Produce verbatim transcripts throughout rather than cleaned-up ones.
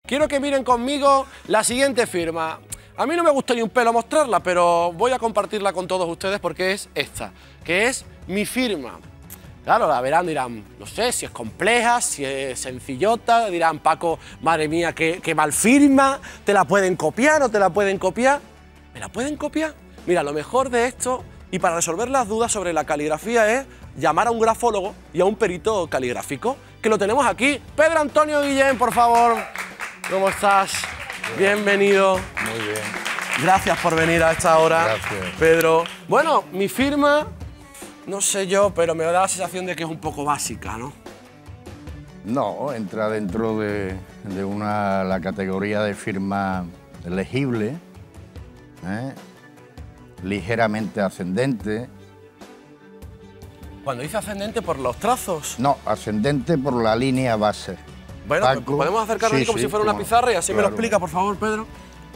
Quiero que miren conmigo la siguiente firma. A mí no me gusta ni un pelo mostrarla, pero voy a compartirla con todos ustedes porque es esta, que es mi firma. Claro, la verán, dirán, no sé si es compleja, si es sencillota, dirán, Paco, madre mía, qué, qué mal firma, ¿te la pueden copiar o te la pueden copiar? ¿Me la pueden copiar? Mira, lo mejor de esto, y para resolver las dudas sobre la caligrafía, es llamar a un grafólogo y a un perito caligráfico, que lo tenemos aquí. Pedro Antonio Guillén, por favor. ¿Cómo estás? Bienvenido. Muy bien. Gracias por venir a esta hora, Gracias. Pedro. Bueno, mi firma, no sé yo, pero me da la sensación de que es un poco básica, ¿no? No, entra dentro de, de una, la categoría de firma legible, ¿eh? Ligeramente ascendente. Cuando dice ascendente, por los trazos. No, ascendente por la línea base. Bueno, Paco, podemos acercarnos sí, aquí como sí, si fuera una como- pizarra y así me lo claro. explica, por favor, Pedro.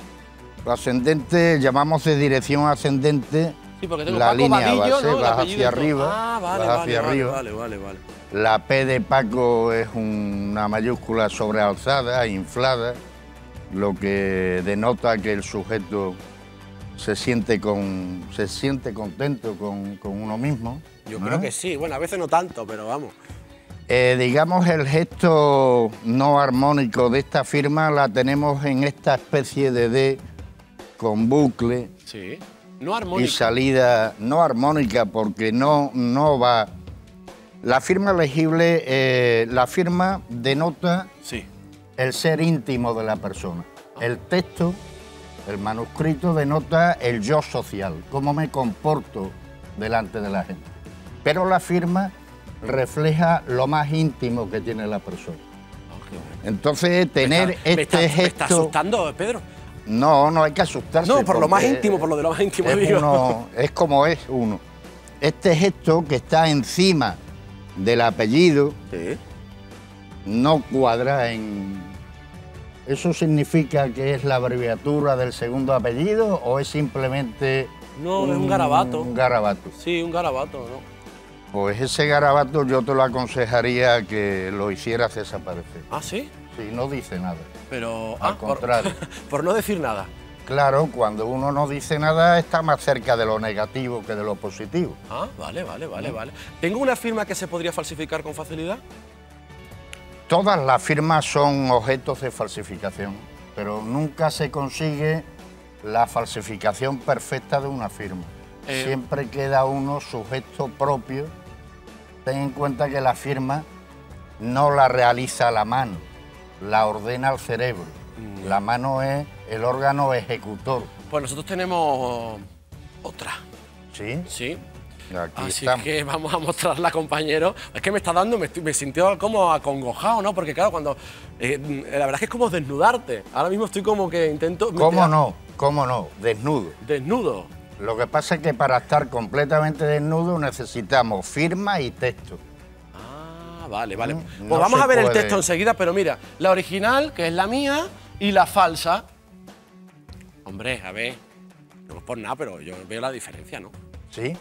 Ascendente, llamamos de dirección ascendente. Sí, porque tengo la Paco línea Vadillo, base, ¿no? El vas apellido hacia y todo. arriba, Ah, vale, vas vale, hacia vale, arriba. vale, vale, vale. La P de Paco es una mayúscula sobrealzada, inflada, lo que denota que el sujeto se siente, con, se siente contento con, con uno mismo. Yo ¿no? creo que sí. Bueno, a veces no tanto, pero vamos. Eh, digamos, el gesto no armónico de esta firma la tenemos en esta especie de D con bucle Sí. No y armónico. salida no armónica porque no, no va. La firma legible, eh, la firma denota Sí. el ser íntimo de la persona. El texto, el manuscrito denota el yo social, cómo me comporto delante de la gente. Pero la firma refleja lo más íntimo que tiene la persona. Entonces, tener me está, me este está, me está gesto... asustando, Pedro. No, no hay que asustarse. No, por lo más porque íntimo, por lo de lo más íntimo, es digo. uno- es como es uno. Este gesto que está encima del apellido Sí. no cuadra en... ¿Eso significa que es la abreviatura del segundo apellido o es simplemente... No, es un garabato. Un garabato. Sí, un garabato, ¿no? Pues ese garabato yo te lo aconsejaría que lo hicieras desaparecer. Ah, sí. Sí, no dice nada. Pero. Al ah, por- contrario. por no decir nada. Claro, cuando uno no dice nada está más cerca de lo negativo que de lo positivo. Ah, vale, vale, vale, vale. ¿Tengo una firma que se podría falsificar con facilidad? Todas las firmas son objetos de falsificación, pero nunca se consigue la falsificación perfecta de una firma. Eh. Siempre queda uno sujeto propio. Ten en cuenta que la firma no la realiza la mano, la ordena el cerebro. La mano es el órgano ejecutor. Pues nosotros tenemos otra, ¿Sí? ¿sí? Aquí Así estamos. que vamos a mostrarla, compañero. Es que me está dando, me, estoy- me sintió como acongojado, ¿no? Porque claro, cuando... eh, la verdad es que es como desnudarte. Ahora mismo estoy como que intento... ¿Cómo no? ¿Cómo no? Desnudo. Desnudo. Lo que pasa es que para estar completamente desnudo necesitamos firma y texto. Ah, vale, vale. Mm, Pues no vamos se a ver el puede. texto enseguida, pero mira, la original, que es la mía, y la falsa. Hombre, a ver, no es por nada, pero yo veo la diferencia, ¿no? ¿Sí?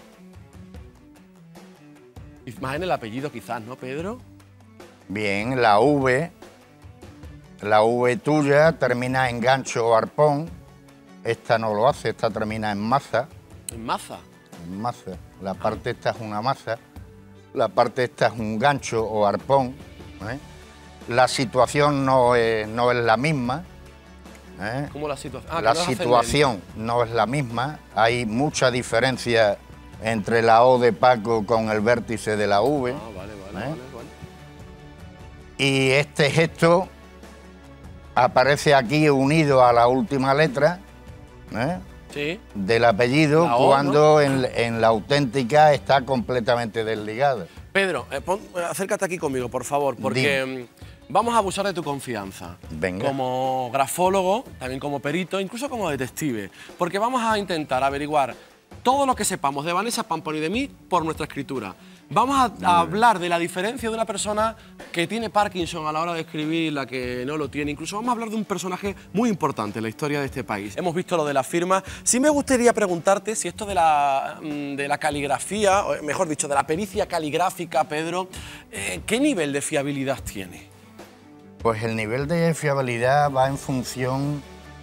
Y más en el apellido quizás, ¿no, Pedro? Bien, la V, la V tuya termina en gancho o arpón. Esta no lo hace, esta termina en maza. En maza. En maza. La parte esta es una maza. La parte esta es un gancho o arpón. ¿eh? La situación no es, no es la misma. ¿eh? ¿Cómo la situación? Ah, La que no es situación no es la misma. Hay mucha diferencia entre la O de Paco con el vértice de la V. ascendente. Ah, vale, vale, ¿eh? vale, vale. Y este gesto aparece aquí unido a la última letra, ¿eh? Sí. del apellido, La O, cuando ¿no? en, en la auténtica está completamente desligada. Pedro, eh, pon- acércate aquí conmigo, por favor, porque mm, vamos a abusar de tu confianza. Venga. Como grafólogo, también como perito, incluso como detective. Porque vamos a intentar averiguar todo lo que sepamos de Vanessa Pampón y de mí por nuestra escritura. Vamos a, a hablar de la diferencia de una persona que tiene Parkinson a la hora de escribir, la que no lo tiene. Incluso vamos a hablar de un personaje muy importante en la historia de este país. Hemos visto lo de la firma. Sí me gustaría preguntarte si esto de la, mm, de la caligrafía, o mejor dicho, de la pericia caligráfica, Pedro, eh, ¿qué nivel de fiabilidad tiene? Pues el nivel de fiabilidad va en función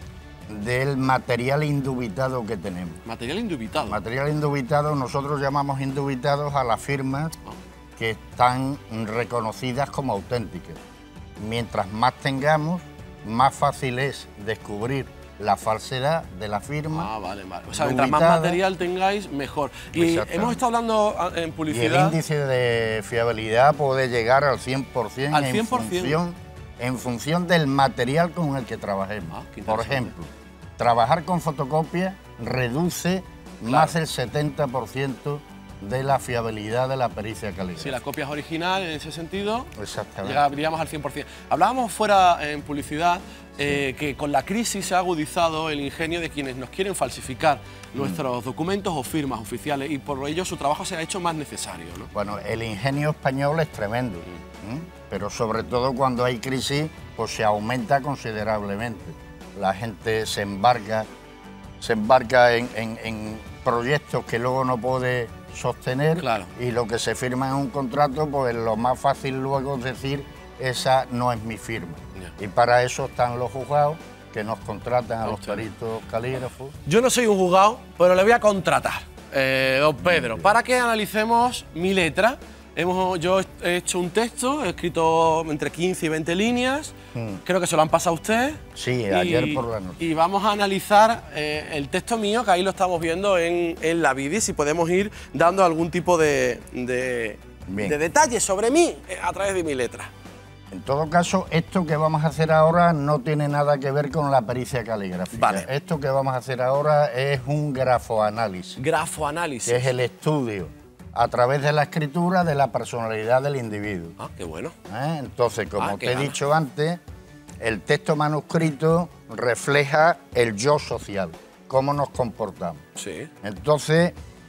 del material indubitado que tenemos. Material indubitado. Material indubitado, nosotros llamamos indubitados a las firmas que están reconocidas como auténticas. Mientras más tengamos, más fácil es descubrir la falsedad de la firma. Ah, vale, vale. O sea, mientras más material tengáis, mejor. Y hemos estado hablando en publicidad... Y el índice de fiabilidad puede llegar al cien por cien, ¿Al cien por cien? En función, en función del material con el que trabajemos. Ah, por ejemplo, trabajar con fotocopia reduce claro. más del setenta por ciento de la fiabilidad de la pericia caligráfica. Si la copia es original, en ese sentido, exactamente, llegaríamos al cien por cien. Hablábamos fuera en publicidad eh, sí. que con la crisis se ha agudizado el ingenio de quienes nos quieren falsificar mm. nuestros documentos o firmas oficiales y por ello su trabajo se ha hecho más necesario, ¿no? Bueno, el ingenio español es tremendo, mm. ¿Mm? pero sobre todo cuando hay crisis, pues se aumenta considerablemente. La gente se embarca, se embarca en, en, en proyectos que luego no puede sostener claro. y lo que se firma en un contrato, pues lo más fácil luego es decir, esa no es mi firma. Yeah. Y para eso están los juzgados que nos contratan a los peritos calígrafos. Yo no soy un juzgado, pero le voy a contratar, eh, don Pedro, para que analicemos mi letra. Hemos, yo he hecho un texto, he escrito entre quince y veinte líneas, hmm. creo que se lo han pasado a usted. Sí, y, ayer por la noche. Y vamos a analizar eh, el texto mío, que ahí lo estamos viendo en, en la vídeo, si podemos ir dando algún tipo de, de, de detalles sobre mí eh, a través de mi letra. En todo caso, esto que vamos a hacer ahora no tiene nada que ver con la pericia caligráfica. Vale. Esto que vamos a hacer ahora es un grafoanálisis. Grafoanálisis. Que es el estudio a través de la escritura de la personalidad del individuo. Ah, qué bueno. ¿Eh? Entonces, como ah, te he gana. dicho antes, el texto manuscrito refleja el yo social, cómo nos comportamos. Sí. Entonces,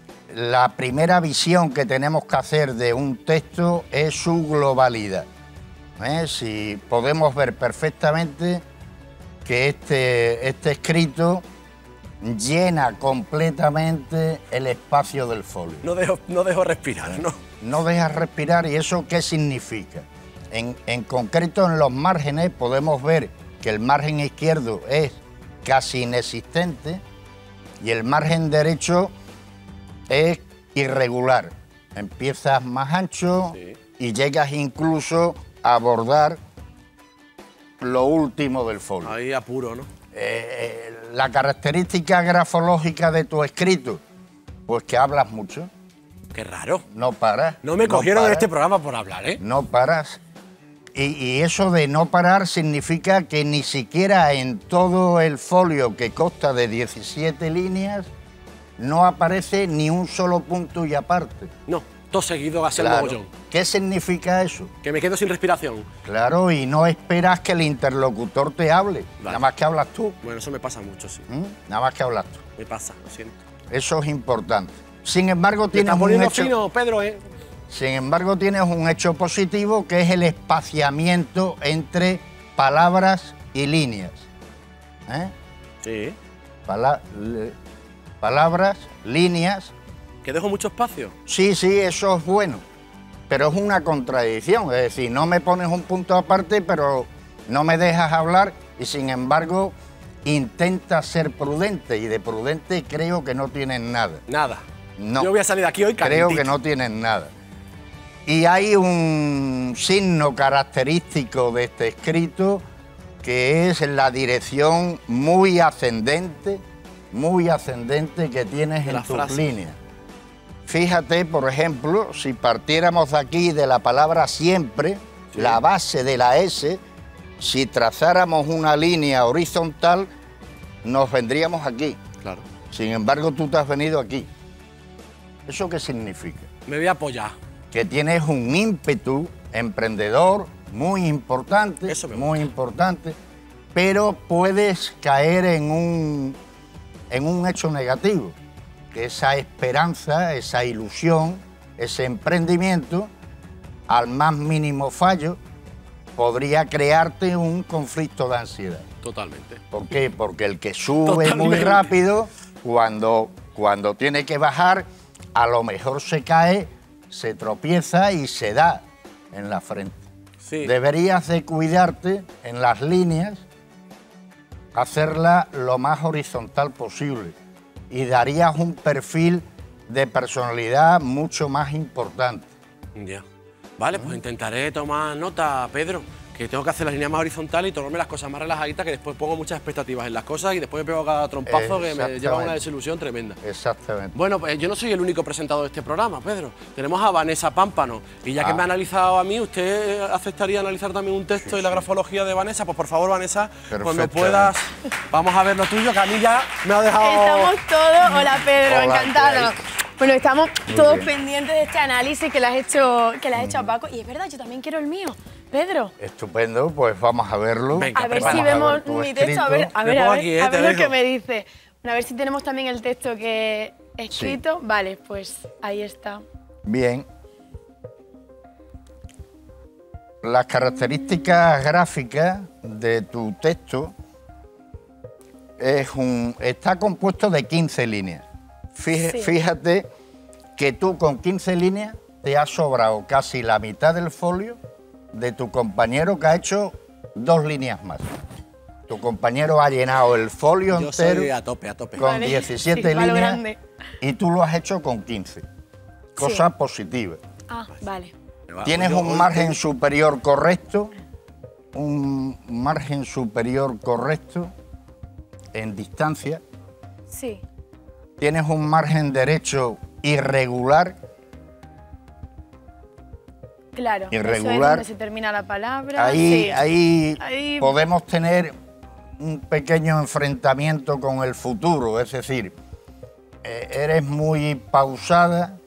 la primera visión que tenemos que hacer de un texto es su globalidad. ¿Eh? Si podemos ver perfectamente que este, este escrito llena completamente el espacio del folio. No dejo, no dejo respirar, ¿no? No deja respirar, ¿y eso qué significa? En, en concreto, en los márgenes podemos ver que el margen izquierdo es casi inexistente y el margen derecho es irregular. Empiezas más ancho sí. y llegas incluso a abordar lo último del folio. Ahí apuro, ¿no? Eh, la característica grafológica de tu escrito, pues que hablas mucho. Qué raro. No paras. No me cogieron no en este programa por hablar, ¿eh? No paras. Y, y eso de no parar significa que ni siquiera en todo el folio, que consta de diecisiete líneas, no aparece ni un solo punto y aparte. No, todo seguido va a ser claro. mogollón. ¿Qué significa eso? Que me quedo sin respiración. Claro, y no esperas que el interlocutor te hable, vale. nada más que hablas tú. Bueno, eso me pasa mucho, sí. ¿Mm? Nada más que hablas tú. Me pasa, lo siento. Eso es importante. Sin embargo, tienes un hecho... fino, Pedro, ¿eh? Sin embargo, tienes un hecho positivo que es el espaciamiento entre palabras y líneas. ¿Eh? Sí. Pala le palabras, líneas. ¿Que dejo mucho espacio? Sí, sí, eso es bueno. Pero es una contradicción. Es decir, no me pones un punto aparte, pero no me dejas hablar y, sin embargo, intentas ser prudente. Y de prudente creo que no tienes nada. Nada. No. Yo voy a salir de aquí hoy calentito. Creo que no tienes nada. Y hay un signo característico de este escrito que es la dirección muy ascendente, muy ascendente que tienes en tus líneas. Fíjate, por ejemplo, si partiéramos de aquí de la palabra siempre, sí. la base de la S, si trazáramos una línea horizontal, nos vendríamos aquí. Claro. Sin embargo, tú te has venido aquí. ¿Eso qué significa? Me voy a apoyar. Que tienes un ímpetu emprendedor muy importante, Eso me muy importante, pero puedes caer en un, en un hecho negativo, que esa esperanza, esa ilusión, ese emprendimiento, al más mínimo fallo, podría crearte un conflicto de ansiedad. Totalmente. ¿Por qué? Porque el que sube Totalmente. muy rápido, cuando, cuando tiene que bajar, a lo mejor se cae, se tropieza y se da en la frente. Sí. Deberías de cuidarte en las líneas, hacerla lo más horizontal posible y darías un perfil de personalidad mucho más importante. Ya. Vale, pues intentaré tomar nota, Pedro, que tengo que hacer las líneas más horizontales y tomarme las cosas más relajaditas, que después pongo muchas expectativas en las cosas y después me pego cada trompazo que me lleva a una desilusión tremenda. Exactamente. Bueno, pues yo no soy el único presentador de este programa, Pedro. Tenemos a Vanessa Pámpano. Y ya ah. que me ha analizado a mí, ¿usted aceptaría analizar también un texto sí, y la sí. grafología de Vanessa? Pues por favor, Vanessa, cuando puedas, vamos a ver lo tuyo, que a mí ya me ha dejado... Estamos todos... Hola, Pedro, Hola, encantado. Bueno, estamos Muy todos bien. pendientes de este análisis que le has hecho, que le has hecho a Paco. Y es verdad, yo también quiero el mío. Pedro. Estupendo, pues vamos a verlo. Venga, A ver vamos si a vemos ver tu mi texto, a ver, escrito. a Me ver, a pongo ver, aquí, eh, a te ver lo dejo. que me dice. Bueno, a ver si tenemos también el texto que he escrito. Sí. Vale, pues ahí está. Bien. Las características gráficas de tu texto es un, está compuesto de quince líneas. Fí- Sí. Fíjate que tú con quince líneas te has sobrado casi la mitad del folio de tu compañero que ha hecho dos líneas más. Tu compañero ha llenado el folio Yo entero soy a tope, a tope. con Vale, diecisiete sí, va lo líneas grande. y tú lo has hecho con quince. Cosa positiva. Ah, vale. Tienes Yo un hoy margen tengo- superior correcto, un margen superior correcto en distancia. Sí. Tienes un margen derecho irregular. Claro, eso es Irregular. donde se termina la palabra. Ahí, sí. ahí, Ahí- podemos tener un pequeño enfrentamiento con el futuro, es decir, eh, eres muy pausada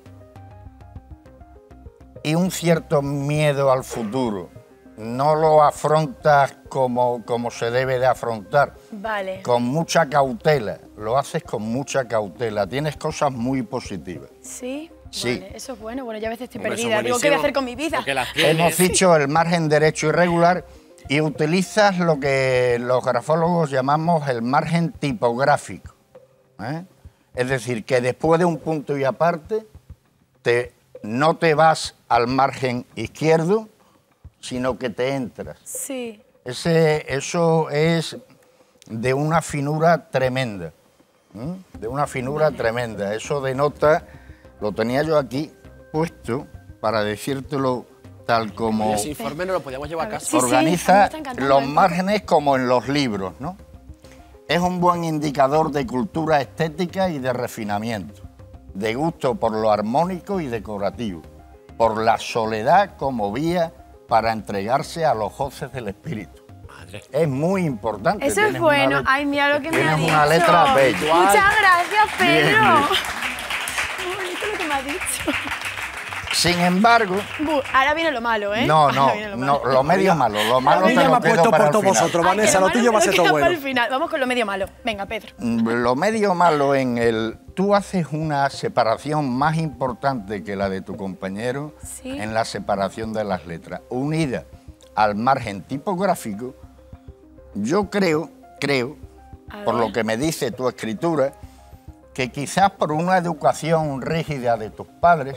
y un cierto miedo al futuro. No lo afrontas como, como se debe de afrontar, Vale. con mucha cautela, lo haces con mucha cautela, tienes cosas muy positivas. Sí. Sí. Vale, eso es bueno. Bueno, ya a veces estoy Hombre, eso perdida. es Digo, ¿qué voy a buenísimo, hacer con mi vida? porque las tienes. Hemos dicho el margen derecho irregular y utilizas lo que los grafólogos llamamos el margen tipográfico, ¿eh? Es decir, que después de un punto y aparte te, no te vas al margen izquierdo, sino que te entras. Sí. Ese, eso es de una finura tremenda, ¿eh? De una finura Vale. tremenda. Eso denota, lo tenía yo aquí puesto para decírtelo tal como... Ese informe no lo podíamos llevar a A ver, casa. sí, sí. a mí me Organiza está encantando, los ¿eh? márgenes como en los libros, ¿no? Es un buen indicador de cultura estética y de refinamiento, de gusto por lo armónico y decorativo, por la soledad como vía para entregarse a los goces del espíritu. Madre. Es muy importante. Eso tienes es una bueno. let- Ay, mira lo que me ha tienes dicho. una letra bella. Muchas gracias, Pedro. Bien, bien. Muy bonito lo que me ha dicho. Sin embargo, Bu, ahora viene lo malo, ¿eh? no, Ahora no, viene lo no, malo. lo medio malo, lo malo A mí te ya me lo ha quedo puesto para por el todos final. vosotros, Ay, que Vanessa, lo malo tuyo me va a ser queda todo para bueno. el final. Vamos con lo medio malo. Venga, Pedro. Lo medio malo en el... Tú haces una separación más importante que la de tu compañero Sí. en la separación de las letras, unida al margen tipográfico. Yo creo, creo, A por ver. lo que me dice tu escritura, que quizás por una educación rígida de tus padres,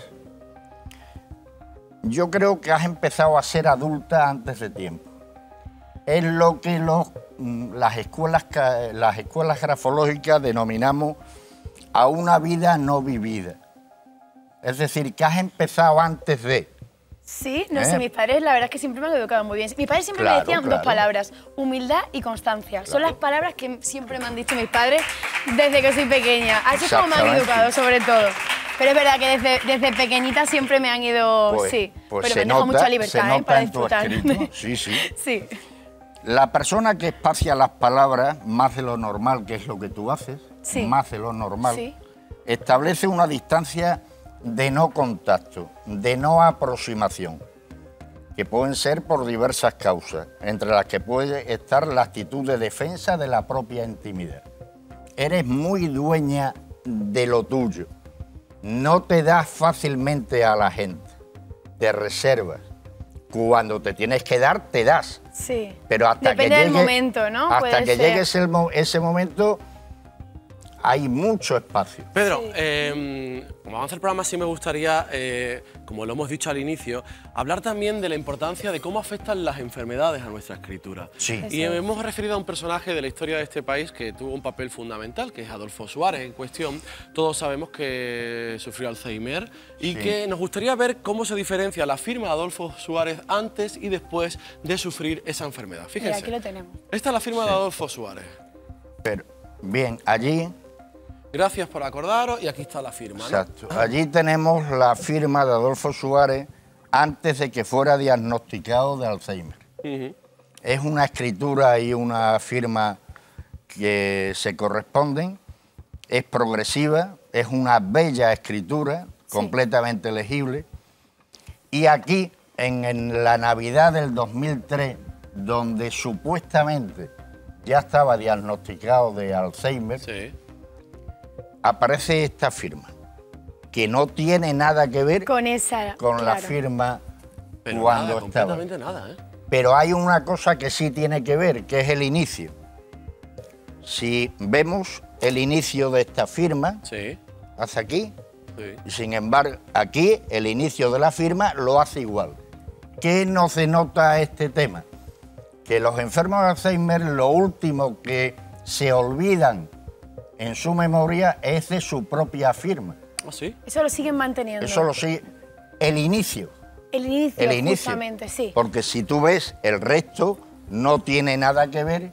yo creo que has empezado a ser adulta antes de tiempo. Es lo que los, mm, las, escuelas, ca- las escuelas grafológicas denominamos a una vida no vivida. Es decir, que has empezado antes de... Sí, no ¿Eh? sé, mis padres la verdad es que siempre me han educado muy bien. Mis padres siempre Claro, me decían claro. dos palabras, humildad y constancia. Son Claro. las palabras que siempre me han dicho mis padres desde que soy pequeña. Así es como me han Exactamente. educado, sobre todo. Pero es verdad que desde, desde pequeñita siempre me han ido... Pues, sí, pues pero se me han dejado nota, mucha se libertad, ¿eh? nota Para en tu disfrutar. escrito. Sí, sí. Sí. La persona que espacia las palabras más de lo normal, que es lo que tú haces, Sí. más de lo normal, Sí. establece una distancia de no contacto, de no aproximación, que pueden ser por diversas causas, entre las que puede estar la actitud de defensa de la propia intimidad. Eres muy dueña de lo tuyo, no te das fácilmente a la gente, te reservas. Cuando te tienes que dar, te das. Sí. Pero hasta Depende que del llegue, momento, ¿no? Hasta Puede que ser. llegue ese, mo- ese momento, hay mucho espacio. Pedro, Sí. eh, como avanza el programa, sí me gustaría, eh, como lo hemos dicho al inicio, hablar también de la importancia de cómo afectan las enfermedades a nuestra escritura. Sí. Y Eso es. hemos referido a un personaje de la historia de este país que tuvo un papel fundamental, que es Adolfo Suárez en cuestión. Todos sabemos que sufrió Alzheimer y Sí. que nos gustaría ver cómo se diferencia la firma de Adolfo Suárez antes y después de sufrir esa enfermedad. Fíjense. Mira, aquí lo tenemos. Esta es la firma de Adolfo Suárez. Pero, bien, allí, Gracias por acordaros y aquí está la firma, ¿no? exacto, allí tenemos la firma de Adolfo Suárez antes de que fuera diagnosticado de Alzheimer. Ujú. Es una escritura y una firma que se corresponden, es progresiva, es una bella escritura, Sí. completamente legible. Y aquí, en, en la Navidad del dos mil tres, donde supuestamente ya estaba diagnosticado de Alzheimer, Sí. aparece esta firma, que no tiene nada que ver Con esa. con la claro. firma Pero cuando nada, estaba. completamente nada, ¿eh? Pero hay una cosa que sí tiene que ver, que es el inicio. Si vemos el inicio de esta firma, Sí, hace aquí, sí. y sin embargo, aquí el inicio de la firma lo hace igual. ¿Qué nos denota este tema? Que los enfermos de Alzheimer lo último que se olvidan en su memoria es de su propia firma. ¿Ah, sí? Eso lo siguen manteniendo. Eso lo sigue. El inicio. El inicio, El inicio. justamente, sí. Porque si tú ves, el resto no tiene nada que ver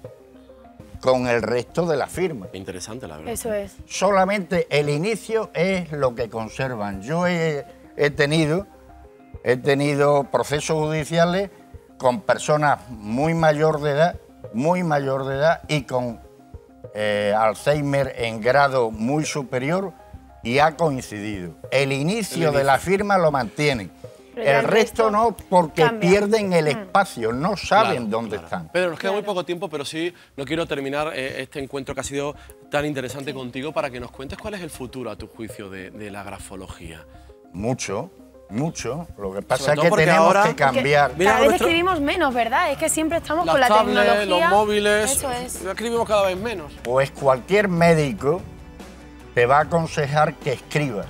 con el resto de la firma. Interesante, la verdad. Eso es. Solamente el inicio es lo que conservan. Yo he, he tenido, he tenido procesos judiciales con personas muy mayor de edad, muy mayor de edad y con eh, Alzheimer en grado muy superior y ha coincidido. El inicio El de la inicio. firma lo mantienen. Pero ya El el resto resto no, porque cambia. pierden el Mm. espacio, no saben Claro, dónde claro. están. Pedro, nos queda muy Claro. poco tiempo, pero sí no quiero terminar eh, este encuentro que ha sido tan interesante contigo para que nos cuentes cuál es el futuro, a tu juicio, de, de la grafología. Mucho, mucho. Lo que pasa Sobre es todo que porque tenemos ahora- que Porque cambiar. Mira, cada vez nuestro- escribimos menos, ¿verdad? Es que siempre estamos Las con la tablets, tecnología. los móviles, Eso es. escribimos cada vez menos. Pues cualquier médico te va a aconsejar que escribas,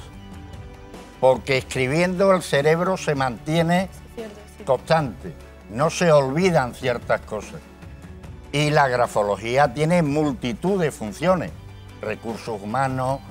porque escribiendo el cerebro se mantiene Es cierto, sí. constante, no se olvidan ciertas cosas. Y la grafología tiene multitud de funciones, recursos humanos.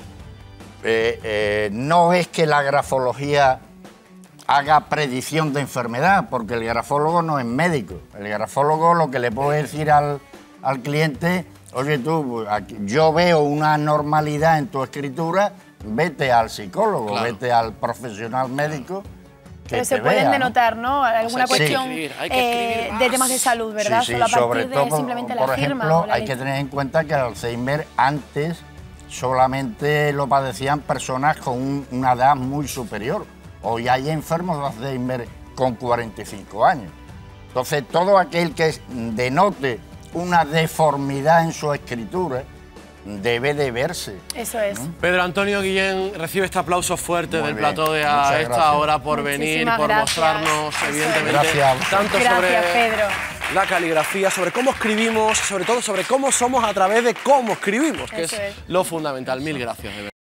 eh, eh, no es que la grafología haga predicción de enfermedad, porque el grafólogo no es médico. El grafólogo lo que le puede decir al, al cliente, oye tú, aquí- yo veo una anormalidad en tu escritura, vete al psicólogo, Claro. vete al profesional médico. Que Pero se te pueden vea, ¿no? denotar, ¿no? Alguna hay que cuestión escribir, hay que escribir eh, más. de temas de salud, ¿verdad? Sí, sí, Solo a sobre partir de todo, simplemente por la firma. ejemplo, o la hay que letra. tener en cuenta que el Alzheimer antes solamente lo padecían personas con un- una edad muy superior. Hoy hay enfermos de Alzheimer con cuarenta y cinco años. Entonces, todo aquel que denote una deformidad en su escritura debe de verse. Eso es. Pedro Antonio Guillén recibe este aplauso fuerte Muy del bien, plato de muchas a esta gracias. hora por venir, Muchísimas por gracias. mostrarnos, Eso es. evidentemente, Gracias a vosotros. tanto Gracias, sobre Pedro. la caligrafía, sobre cómo escribimos, sobre todo sobre cómo somos a través de cómo escribimos, que Eso es es. lo fundamental. Mil gracias, de verdad.